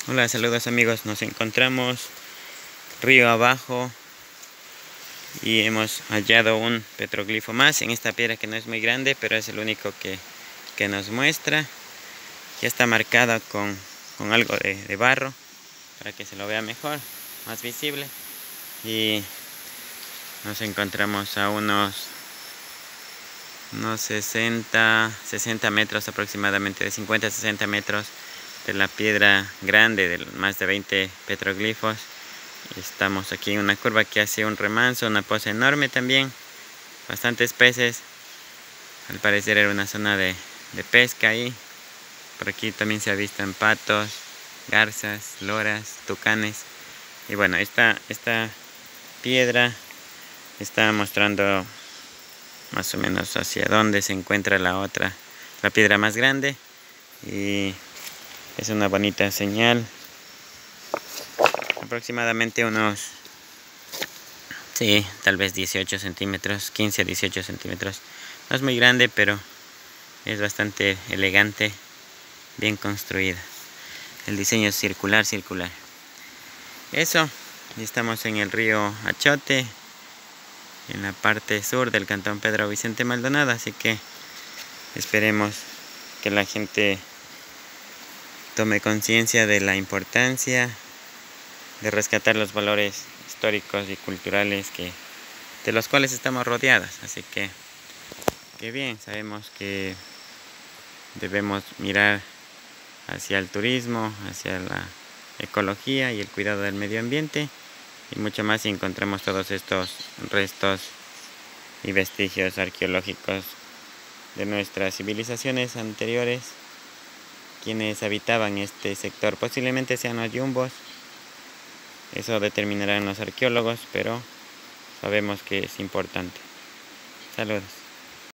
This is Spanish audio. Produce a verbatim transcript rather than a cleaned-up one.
Hola, saludos amigos, nos encontramos río abajo y hemos hallado un petroglifo más en esta piedra que no es muy grande, pero es el único que, que nos muestra. Ya está marcada con, con algo de, de barro para que se lo vea mejor, más visible. Y nos encontramos a unos, unos sesenta, sesenta metros aproximadamente, de cincuenta a sesenta metros de la piedra grande de más de veinte petroglifos. Estamos aquí en una curva que hace un remanso, una poza enorme también, bastantes peces. Al parecer era una zona de, de pesca ahí. Por aquí también se avistan patos, garzas, loras, tucanes. Y bueno, esta, esta piedra está mostrando más o menos hacia dónde se encuentra la otra, la piedra más grande. Y es una bonita señal. Aproximadamente unos, sí, tal vez dieciocho centímetros, quince a dieciocho centímetros. No es muy grande, pero es bastante elegante, bien construida. El diseño es circular, circular. Eso, y estamos en el río Achote, en la parte sur del cantón Pedro Vicente Maldonado, así que esperemos que la gente tome conciencia de la importancia de rescatar los valores históricos y culturales que, de los cuales estamos rodeados. Así que, que bien, sabemos que debemos mirar hacia el turismo, hacia la ecología y el cuidado del medio ambiente, y mucho más si encontramos todos estos restos y vestigios arqueológicos de nuestras civilizaciones anteriores, quienes habitaban este sector. Posiblemente sean los yumbos, eso determinarán los arqueólogos, pero sabemos que es importante. Saludos.